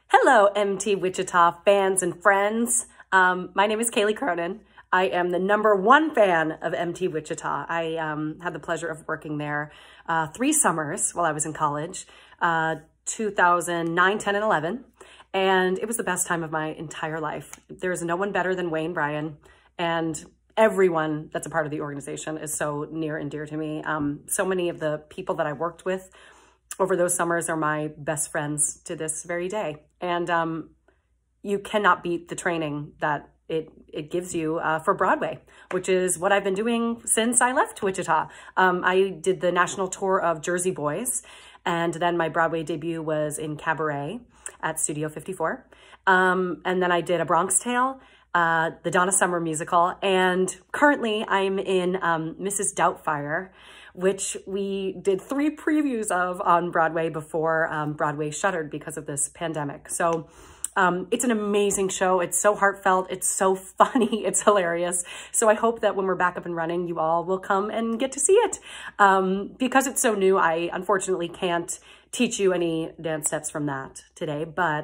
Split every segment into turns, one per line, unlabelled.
Hello, MT Wichita fans and friends. My name is Kaylee Cronin. I am the #1 fan of MT Wichita. I had the pleasure of working there 3 summers while I was in college, 2009, 10, and 11. And it was the best time of my entire life. There's no one better than Wayne Bryan, and everyone that's a part of the organization is so near and dear to me. So many of the people that I worked with over those summers are my best friends to this very day. And you cannot beat the training that it gives you for Broadway, which is what I've been doing since I left Wichita. I did the national tour of Jersey Boys, and then my Broadway debut was in Cabaret at Studio 54. And then I did A Bronx Tale, the Donna Summer musical, and currently I'm in Mrs. Doubtfire, which we did 3 previews of on Broadway before Broadway shuttered because of this pandemic. So it's an amazing show. It's so heartfelt. It's so funny. It's hilarious. So I hope that when we're back up and running, you all will come and get to see it. Because it's so new, I unfortunately can't teach you any dance steps from that today, but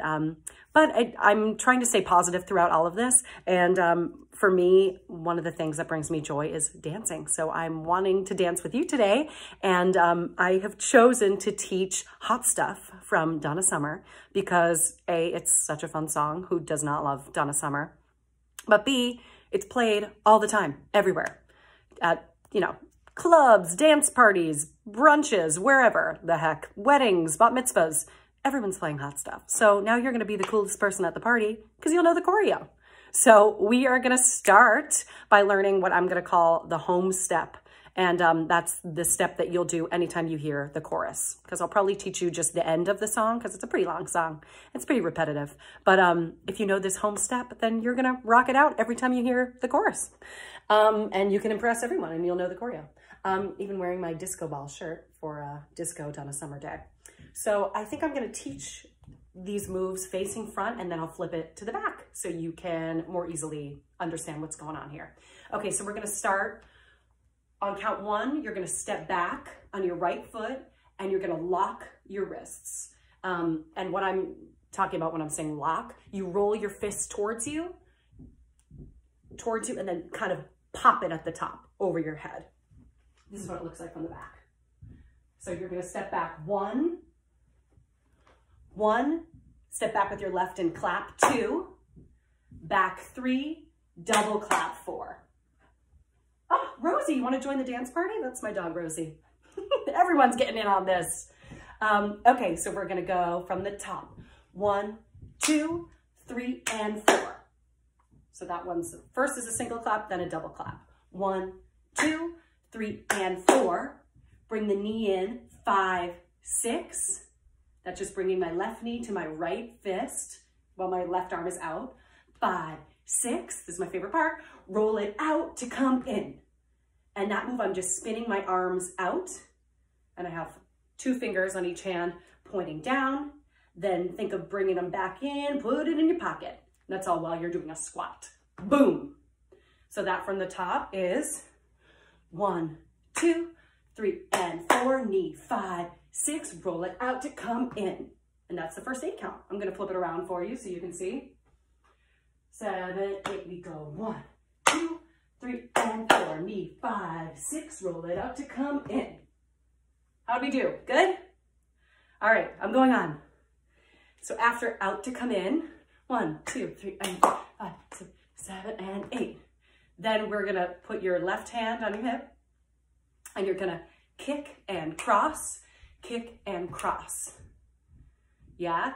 I'm trying to stay positive throughout all of this. And for me, one of the things that brings me joy is dancing. So I'm wanting to dance with you today. And I have chosen to teach Hot Stuff from Donna Summer because A, it's such a fun song. Who does not love Donna Summer? But B, it's played all the time, everywhere. At, clubs, dance parties, brunches, wherever the heck, weddings, bat mitzvahs, everyone's playing Hot Stuff. So now you're gonna be the coolest person at the party because you'll know the choreo. So we are gonna start by learning what I'm gonna call the home step. And that's the step that you'll do anytime you hear the chorus, because I'll probably teach you just the end of the song because it's a pretty long song. It's pretty repetitive. But if you know this home step, then you're gonna rock it out every time you hear the chorus. And you can impress everyone and you'll know the choreo. Even wearing my disco ball shirt for Disco Donna Summer Day. So I think I'm gonna teach these moves facing front, and then I'll flip it to the back so you can more easily understand what's going on here. Okay, so we're gonna start on count 1. You're gonna step back on your right foot and you're gonna lock your wrists. And what I'm talking about when I'm saying lock, you roll your fist towards you, and then kind of pop it at the top over your head. This is what it looks like from the back. So you're gonna step back 1, step back with your left and clap 2, back 3, double clap 4. Oh, Rosie, you wanna join the dance party? That's my dog, Rosie. Everyone's getting in on this. Okay, so we're gonna go from the top. 1, 2, 3, and 4. So that one's, first is a single clap, then a double clap. 1, 2, 3, and 4. Bring the knee in, 5, 6. That's just bringing my left knee to my right fist while my left arm is out. 5, 6, this is my favorite part. Roll it out to come in. And that move, I'm just spinning my arms out. And I have 2 fingers on each hand pointing down. Then think of bringing them back in, put it in your pocket. And that's all while you're doing a squat. Boom. So that from the top is 1, 2, 3, and 4, knee, 5, 6, roll it out to come in. And that's the first 8 count. I'm gonna flip it around for you so you can see. 7, 8, we go 1, 2, 3, and 4, knee, 5, 6, roll it out to come in. How'd we do? Good? All right, I'm going on. So after out to come in, 1, 2, 3, and 4, 5, 6, 7, and 8. Then we're gonna put your left hand on your hip and you're gonna kick and cross, kick and cross. Yeah?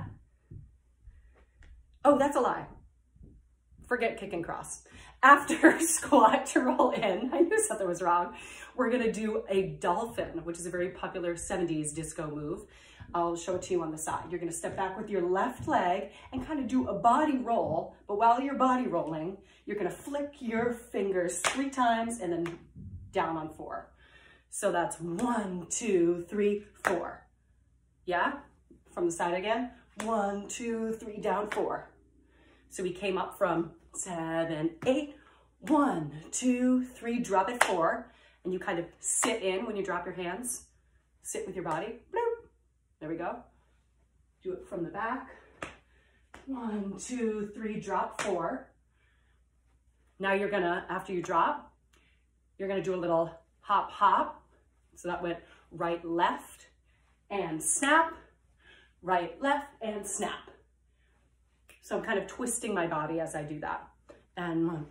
Oh, that's a lie. Forget kick and cross. After squat to roll in, I knew something was wrong. We're gonna do a dolphin, which is a very popular 70s disco move. I'll show it to you on the side. You're gonna step back with your left leg and kind of do a body roll, but while you're body rolling, you're gonna flick your fingers 3 times and then down on 4. So that's 1, 2, 3, 4. Yeah? From the side again. 1, 2, 3, down 4. So we came up from 7, 8, 1, 2, 3, drop it 4. And you kind of sit in when you drop your hands. Sit with your body. Bloop. There we go. Do it from the back. 1, 2, 3, drop 4. Now you're gonna, after you drop, you're gonna do a little hop, hop. So that went right, left, and snap, right, left, and snap. So I'm kind of twisting my body as I do that. And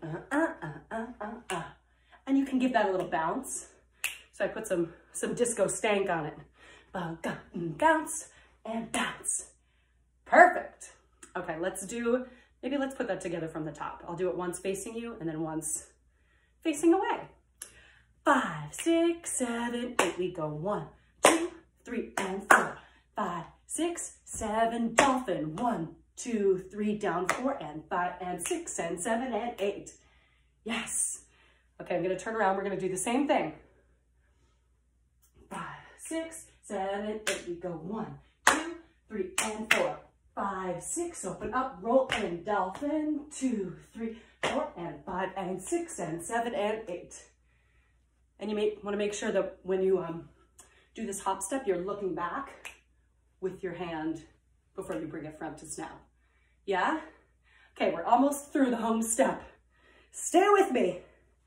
and you can give that a little bounce. So I put some disco stank on it. Bounce and bounce. Perfect. Okay, maybe let's put that together from the top. I'll do it once facing you and then once facing away. 5, 6, 7, 8. We go 1, 2, 3, and 4. 5, 6, 7, dolphin. 1, 2, 3, down 4, and 5, and 6, and 7, and 8. Yes. Okay, I'm gonna turn around. We're gonna do the same thing. 5, 6, 7, 8. We go 1, 2, 3, and 4. 5, 6, open up, roll in, dolphin. 2, 3, 4, and 5, and 6, and 7, and 8. And you want to make sure that when you do this hop step, you're looking back with your hand before you bring it front to snap. Yeah? Okay, we're almost through the home step. Stay with me.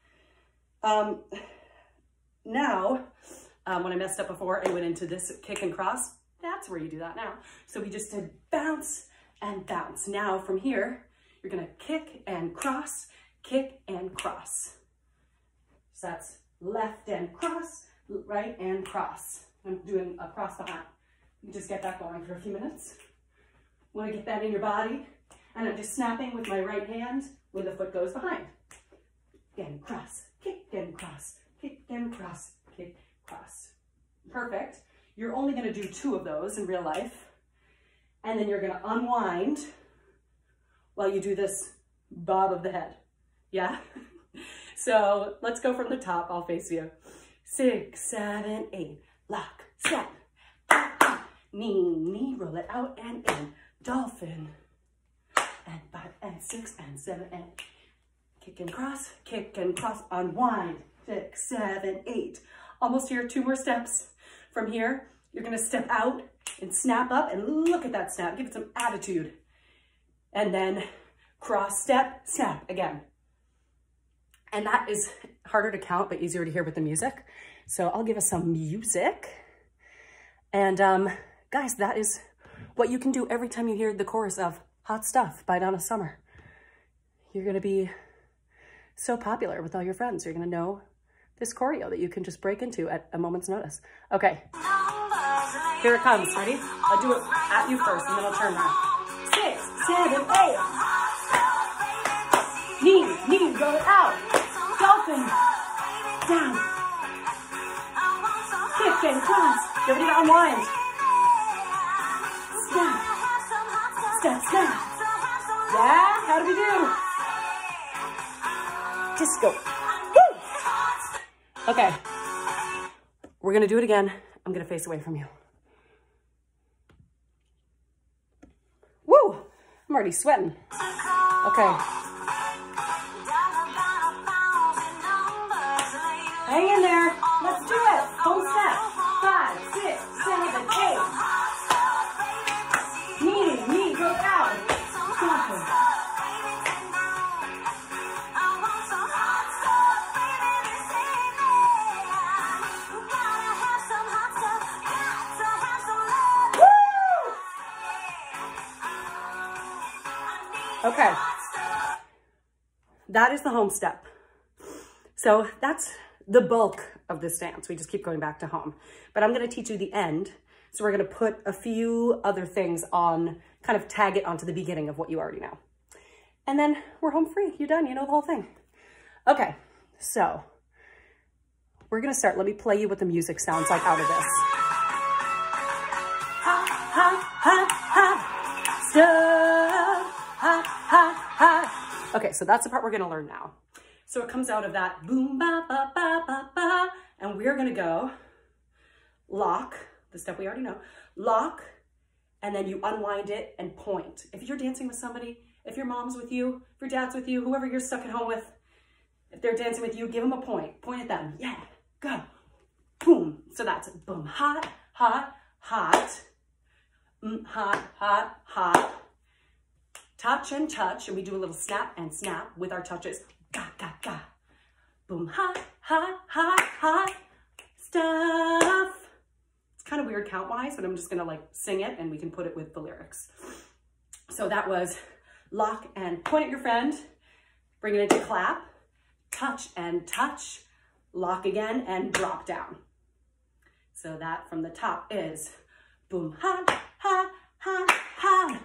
Now, when I messed up before, I went into this kick and cross. That's where you do that now. So we just did bounce and bounce. Now from here, you're gonna kick and cross, kick and cross. So that's left and cross, right and cross. I'm doing a cross behind. You just get that going for a few minutes. Want to get that in your body. And I'm just snapping with my right hand when the foot goes behind. And cross, kick and cross, kick and cross, kick, cross. Perfect. You're only going to do 2 of those in real life. And then you're going to unwind while you do this bob of the head. Yeah? So let's go from the top. I'll face you. 6, 7, 8. Lock, step, knee, knee, roll it out and in. Dolphin. And 5, and 6, and 7, and kick and cross, unwind. 6, 7, 8. Almost here, 2 more steps. From here, you're gonna step out and snap up and look at that snap. Give it some attitude. And then cross, step, snap again. And that is harder to count, but easier to hear with the music. So I'll give us some music. And guys, that is what you can do every time you hear the chorus of Hot Stuff by Donna Summer. You're gonna be so popular with all your friends. You're gonna know this choreo that you can just break into at a moment's notice. Okay, here it comes, ready? I'll do it at you first and then I'll turn around. 6, 7, 8. Knee, roll it out. Dolphin, down. Kick and cross. Get ready to unwind. Snap, step, snap. Yeah, how do we do? Disco. Woo! Okay, we're gonna do it again. I'm gonna face away from you. Woo! I'm already sweating. Okay. Hang in there. Let's do it. Home step. 5, 6, 7, 8. Knee, go out. Woo! Okay. That is the home step. So that's the bulk of this dance. We just keep going back to home. But I'm gonna teach you the end. So we're gonna put a few other things on, kind of tag it onto the beginning of what you already know. And then we're home free, you're done, you know the whole thing. Okay, so we're gonna start. Let me play you what the music sounds like out of this. Ha, ha, ha, ha, stuff, ha, ha, ha. Okay, so that's the part we're gonna learn now. So it comes out of that boom, ba, ba, ba, ba, ba, and we're gonna go lock, the step we already know, lock, and then you unwind it and point. If you're dancing with somebody, if your mom's with you, if your dad's with you, whoever you're stuck at home with, if they're dancing with you, give them a point. Point at them. Yeah, go. Boom. So that's boom. Hot, hot, hot. Hot, hot, hot. touch, and we do a little snap and snap with our touches. Ga, ga, ga. Boom, hot, hot, hot, hot stuff. It's kind of weird count-wise, but I'm just gonna like sing it and we can put it with the lyrics. So that was lock and point at your friend, bring it into clap, touch and touch, lock again and drop down. So that from the top is boom, hot, hot, hot, hot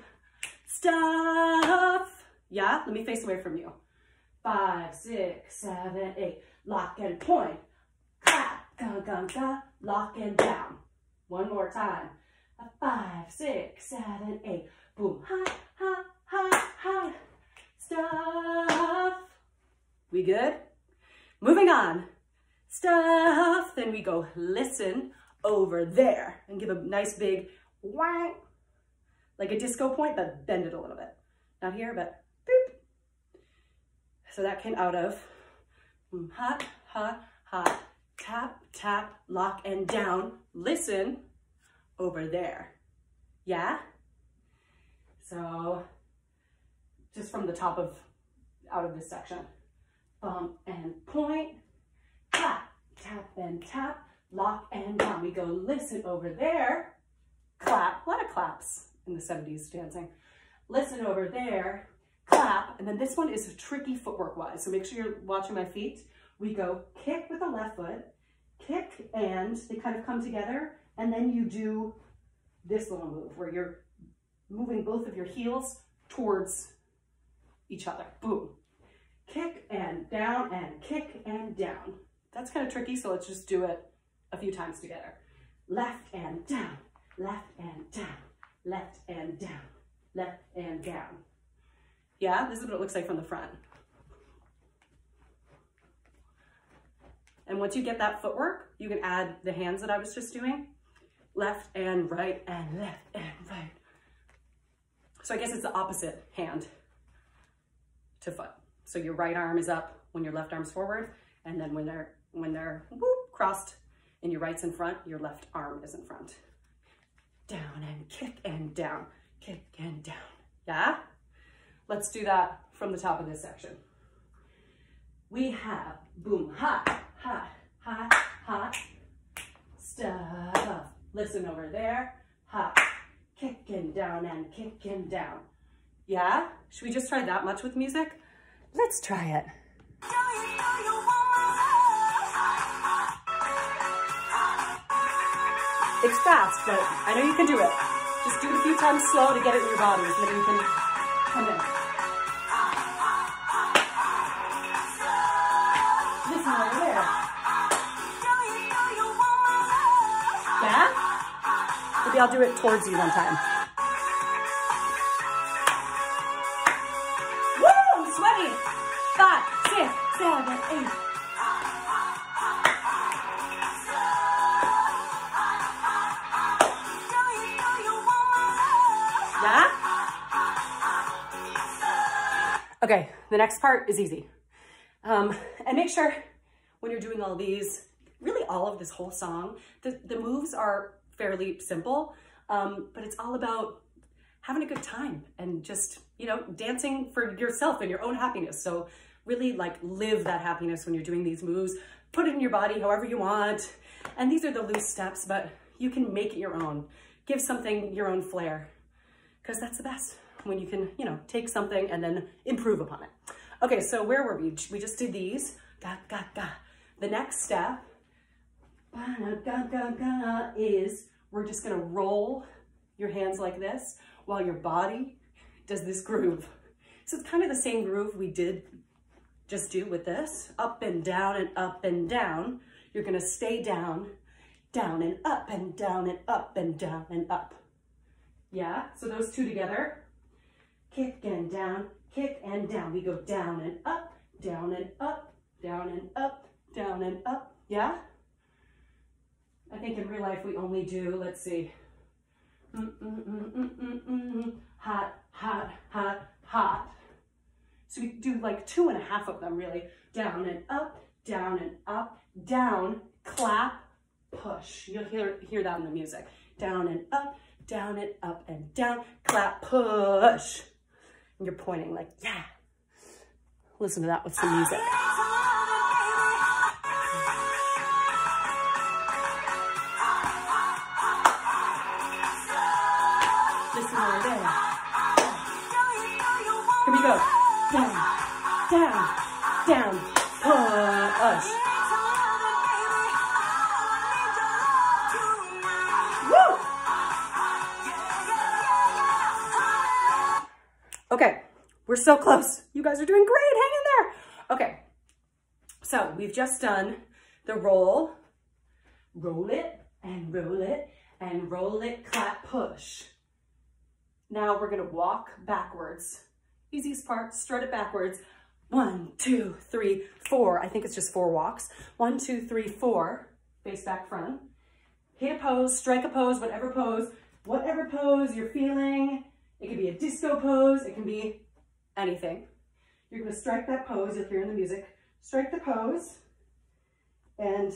stuff. Yeah, let me face away from you. 5, 6, 7, 8, lock and point, clap, ga, ga, ga, lock and down. One more time. 5, 6, 7, 8, boom, hot, hot, hot, hot stuff. We good? Moving on. Stuff. Then we go listen over there and give a nice big wang, like a disco point, but bend it a little bit. Not here, but boop. So that came out of hot, hot, hot, tap, tap, lock and down, listen over there. Yeah? So just from the top of, out of this section. Bump and point, clap, tap and tap, lock and down. We go listen over there, clap, a lot of claps in the 70s dancing. Listen over there, clap, and then this one is tricky footwork wise, so make sure you're watching my feet. We go kick with the left foot, kick, and they kind of come together, and then you do this little move where you're moving both of your heels towards each other. Boom. Kick and down and kick and down. That's kind of tricky, so let's just do it a few times together. Left and down, left and down, left and down, left and down. Yeah, this is what it looks like from the front. And once you get that footwork, you can add the hands that I was just doing. Left and right and left and right. So I guess it's the opposite hand to foot. So your right arm is up when your left arm's forward, and then when they're whoop, crossed and your right's in front, your left arm is in front. Down and kick and down, kick and down. Yeah? Let's do that from the top of this section. We have boom, hot, hot, hot, hot stuff. Listen over there, hot, kicking down and kicking down. Yeah? Should we just try that much with music? Let's try it. It's fast, but I know you can do it. Just do it a few times slow to get it in your body, so that you can come in. Listen over there. Yeah? Maybe I'll do it towards you one time. Woo! I'm sweating. 5, 6, 7, 8. Yeah? Okay, the next part is easy. And make sure when you're doing all these, really all of this whole song, the moves are fairly simple, but it's all about having a good time and just, you know, dancing for yourself and your own happiness. So really like live that happiness when you're doing these moves, put it in your body however you want. And these are the loose steps, but you can make it your own. Give something your own flair, because that's the best when you can, you know, take something and then improve upon it. Okay, so where were we? We just did these. Ga, ga, ga. The next step is we're just gonna roll your hands like this while your body does this groove. So it's kind of the same groove we did just do with this. Up and down and up and down. You're gonna stay down, down and up and down and up and down and up. Yeah, so those two together. Kick and down, kick and down. We go down and up, down and up, down and up, down and up. Yeah? I think in real life we only do, let's see. Hot, hot, hot, hot. So we do like 2.5 of them really. Down and up, down, clap, push. You'll hear that in the music. Down and up and down, clap, push. And you're pointing like, yeah. Listen to that with some music. Listen right there. Here we go. Down, down, down, push. Woo! Okay, we're so close. You guys are doing great. Hang in there. Okay, so we've just done the roll it, and roll it, and roll it, clap, push. Now we're gonna walk backwards. Easiest part, strut it backwards. 1, 2, 3, 4. I think it's just 4 walks. 1, 2, 3, 4. Face back front. Hit a pose, strike a pose, whatever pose you're feeling. It can be a disco pose. It can be anything. You're gonna strike that pose. You'll hear in the music. Strike the pose, and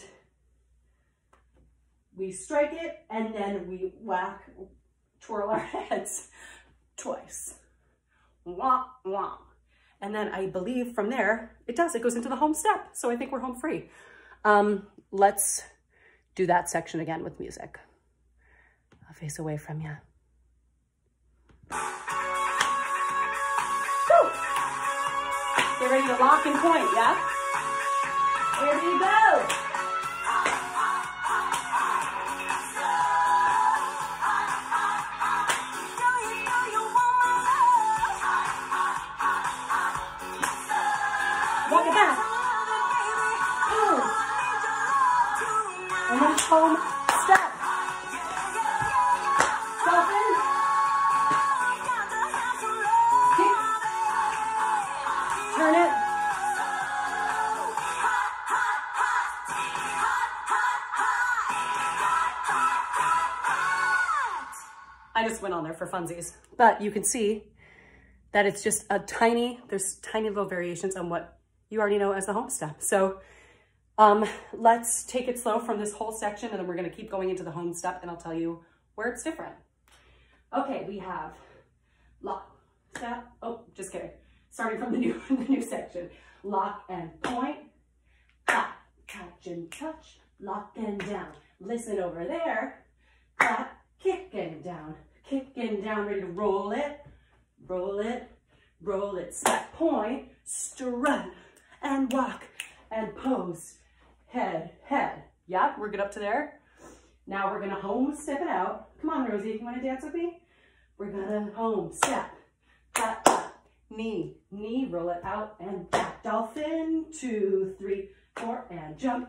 we strike it, and then we whack, twirl our heads twice. Wah, wah. And then I believe from there, it goes into the home step. So I think we're home free. Let's do that section again with music. I'll face away from you. Woo! Get ready to lock and point, yeah? Here we go. Walk it back. Boom. And then home step. Dolphin. Kick. Turn it. I just went on there for funsies, but you can see that it's just there's tiny little variations on what you already know as the home step. So let's take it slow from this whole section, and then we're gonna keep going into the home step, and I'll tell you where it's different. Okay, we have lock, step, oh, just kidding. Starting from the new section. Lock and point, clap, catch and touch, lock and down. Listen over there, clap, kick and down, ready to roll it, roll it, roll it, step, point, strut, and walk, and pose, head, head. Yep, we're good up to there. Now we're gonna home step it out. Come on, Rosie, you wanna dance with me? We're gonna home step, clap, clap, knee, knee, roll it out, and back, dolphin, 2, 3, 4, and jump,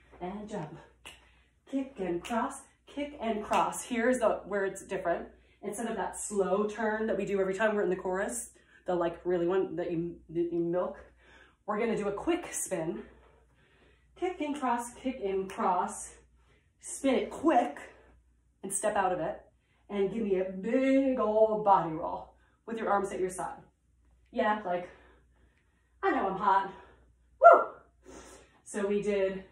kick and cross, kick and cross. Here's where it's different. Instead of that slow turn that we do every time we're in the chorus, the like really one that you milk, we're gonna do a quick spin. Kick and cross, spin it quick and step out of it, and give me a big old body roll with your arms at your side. Yeah, like, I know I'm hot. Woo! So we did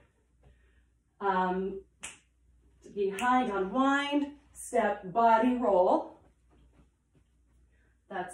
behind unwind, step, body roll. That's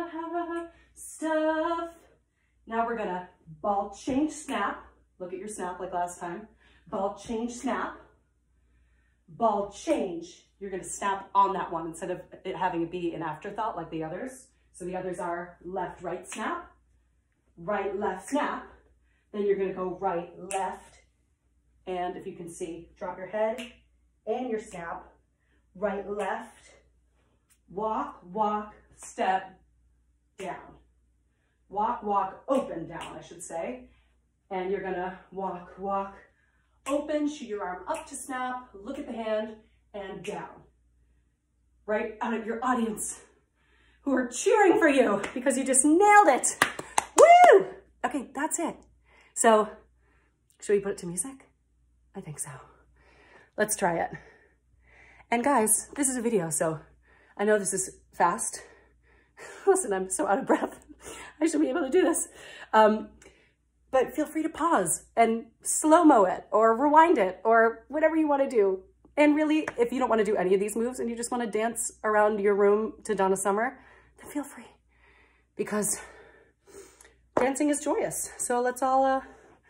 stuff. Now we're gonna ball change snap. Look at your snap like last time. Ball change snap. Ball change. You're gonna snap on that one instead of it having to be an afterthought like the others. So the others are left, right snap, right, left snap. Then you're gonna go right, left, and if you can see, drop your head and your snap, right, left, walk, walk, step, down. Walk, walk, open, down, I should say. And you're gonna walk, walk, open, shoot your arm up to snap, look at the hand, and down. Right out of your audience who are cheering for you because you just nailed it. Woo! Okay, that's it. So, should we put it to music? I think so. Let's try it. And guys, this is a video, so I know this is fast. Listen, I'm so out of breath. I should be able to do this. But feel free to pause and slow-mo it or rewind it or whatever you want to do. And really, if you don't want to do any of these moves and you just want to dance around your room to Donna Summer, then feel free. because dancing is joyous. So let's all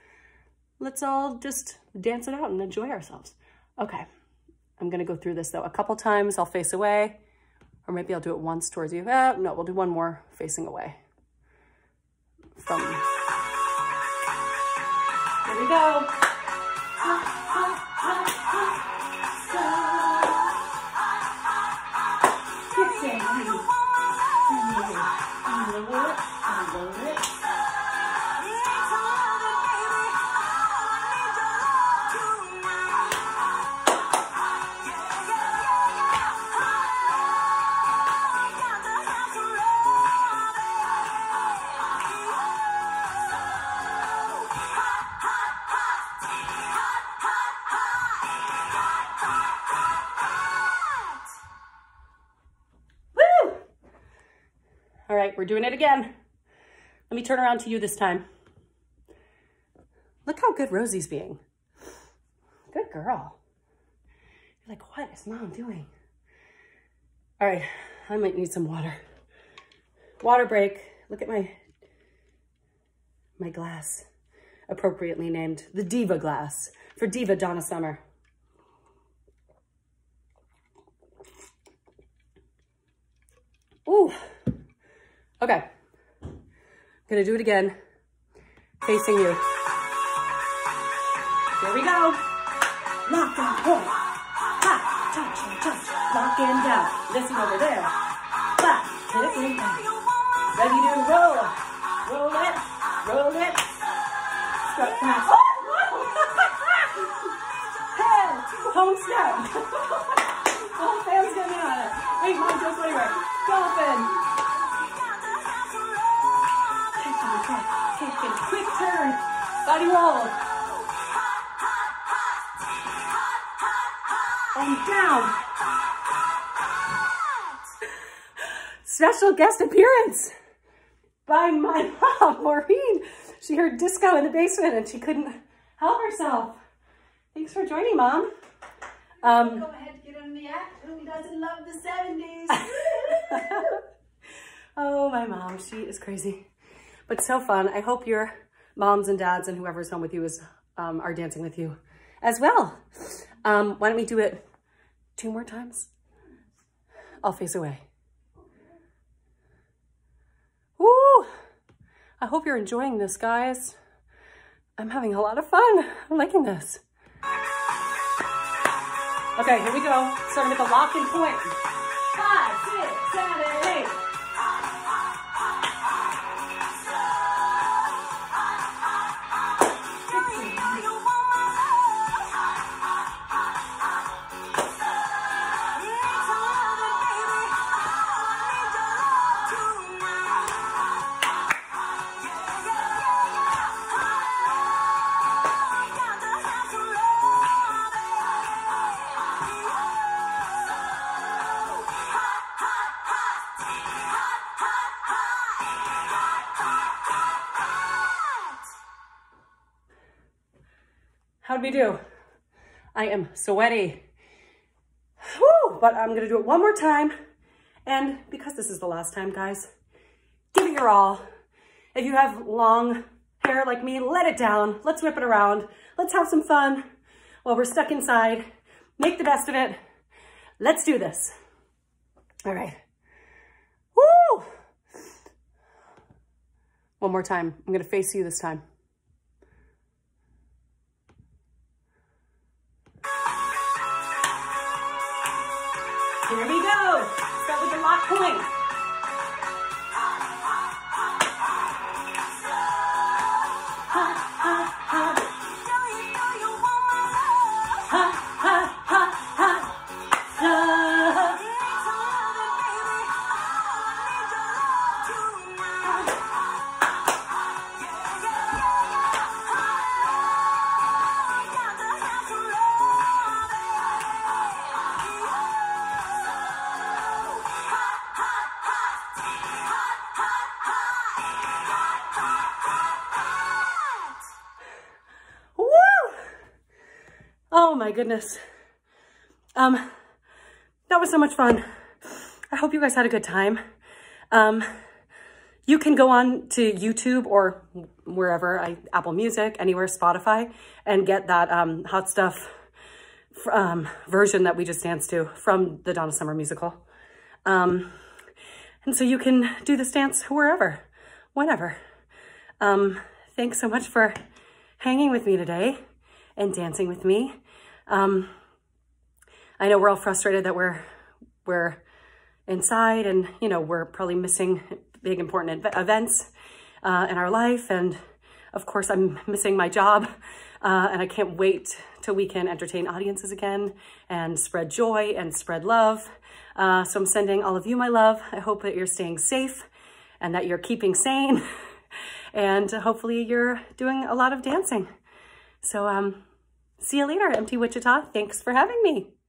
just dance it out and enjoy ourselves. Okay, I'm gonna go through this though. A couple times I'll face away, or maybe I'll do it once towards you. No, we'll do one more facing away. Here we go. All right, we're doing it again. Let me turn around to you this time. Look how good Rosie's being. Good girl. You're like, what is mom doing? All right, I might need some water. Water break. Look at my glass, appropriately named the Diva glass for Diva Donna Summer. Ooh. Okay, I'm gonna do it again, facing you. Here we go. Lock and pull. Ha, touch, touch, lock and down. Listen over there. Clap, hit it, down. Ready to roll. Roll it, roll it. Strut back. Oh, head, home step. Oh, Sam's getting me on it. Wait, mom, just wait. Dolphin. Quick turn, body roll, and down. Special guest appearance by my mom, Maureen. She heard disco in the basement and she couldn't help herself. Thanks for joining, Mom.
Go ahead, get on the act. Who doesn't love the 70s?
Oh, my mom, she is crazy. But so fun. I hope your moms and dads and whoever's home with you are dancing with you as well. Why don't we do it 2 more times? I'll face away. Woo! I hope you're enjoying this, guys. I'm having a lot of fun. I'm liking this. Okay, here we go. Starting with a lock and point. 5, 6, 7, 8. How'd we do? I am sweaty. Woo! But I'm gonna do it one more time. And because this is the last time, guys, give it your all. If you have long hair like me, let it down. Let's whip it around. Let's have some fun while we're stuck inside. Make the best of it. Let's do this. All right. Woo! One more time. I'm gonna face you this time. Here we go. Start with the lock point. Ha, ha, ha. Ha, ha, ha, ha. Oh my goodness. That was so much fun. I hope you guys had a good time. You can go on to YouTube or wherever, Apple Music, anywhere, Spotify, and get that Hot Stuff version that we just danced to from the Donna Summer musical. And so you can do this dance wherever, whenever. Thanks so much for hanging with me today and dancing with me. I know we're all frustrated that we're inside and, you know, we're probably missing big important events in our life. And of course I'm missing my job and I can't wait till we can entertain audiences again and spread joy and spread love. So I'm sending all of you my love. I hope that you're staying safe and that you're keeping sane and hopefully you're doing a lot of dancing. So see you later, MT Wichita. Thanks for having me.